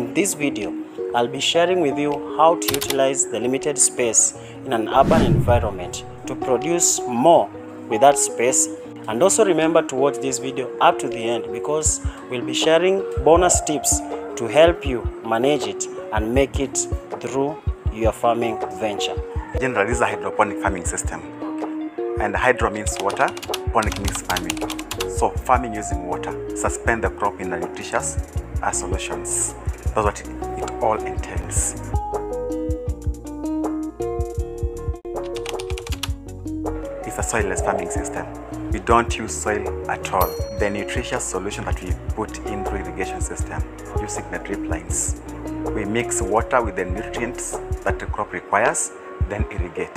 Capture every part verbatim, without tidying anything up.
In this video, I'll be sharing with you how to utilize the limited space in an urban environment to produce more with that space. And also remember to watch this video up to the end, because we'll be sharing bonus tips to help you manage it and make it through your farming venture. Generally, this is a hydroponic farming system. And hydro means water, ponic means farming. So farming using water, suspend the crop in the nutritious uh, solutions. That's what it, it all entails. It's a soilless farming system. We don't use soil at all. The nutritious solution that we put into irrigation system using the drip lines. We mix water with the nutrients that the crop requires, then irrigate.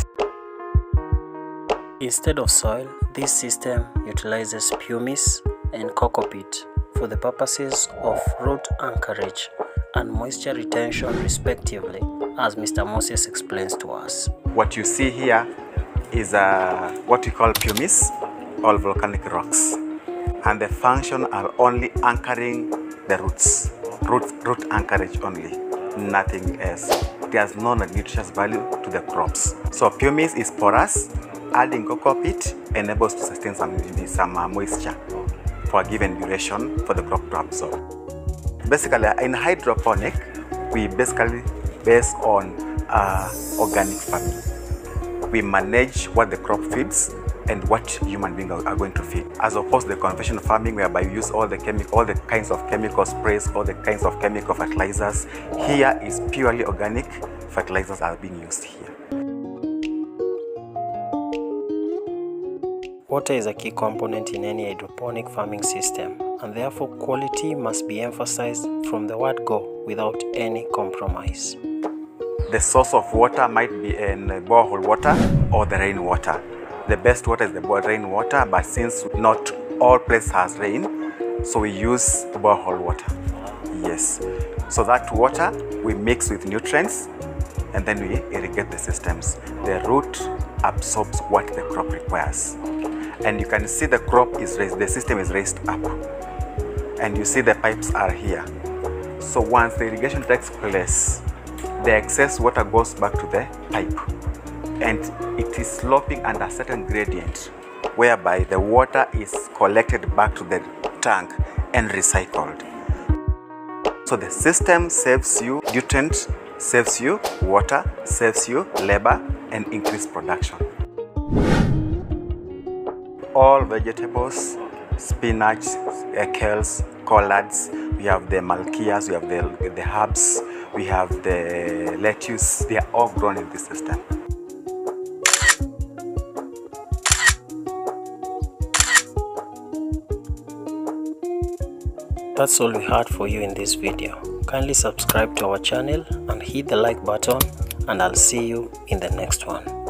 Instead of soil, this system utilizes pumice and coco peat for the purposes of root anchorage and moisture retention respectively, as Mister Moses explains to us. What you see here is uh, what we call pumice, or volcanic rocks, and the function are only anchoring the roots, root, root anchorage only, nothing else. There's no nutritious value to the crops. So pumice is porous. Adding coco peat enables to sustain some, some uh, moisture for a given duration for the crop to absorb. Basically, in hydroponic, we basically base on uh, organic farming. We manage what the crop feeds and what human beings are going to feed, as opposed to the conventional farming whereby you use all the chemical, all the kinds of chemical sprays, all the kinds of chemical fertilizers. Here is purely organic fertilizers are being used here. Water is a key component in any hydroponic farming system, and therefore quality must be emphasized from the word go without any compromise. The source of water might be in borehole water or the rainwater. The best water is the rainwater, but since not all places has rain, so we use borehole water. Yes. So that water we mix with nutrients and then we irrigate the systems. The root absorbs what the crop requires. And you can see the crop is raised, the system is raised up. And you see the pipes are here. So once the irrigation takes place, the excess water goes back to the pipe. And it is sloping under a certain gradient, whereby the water is collected back to the tank and recycled. So the system saves you nutrients, saves you water, saves you labor, and increased production. All vegetables, spinach, kales, collards, we have the malkias, we have the, the herbs, we have the lettuce, they are all grown in this system. That's all we had for you in this video. Kindly subscribe to our channel and hit the like button, and I'll see you in the next one.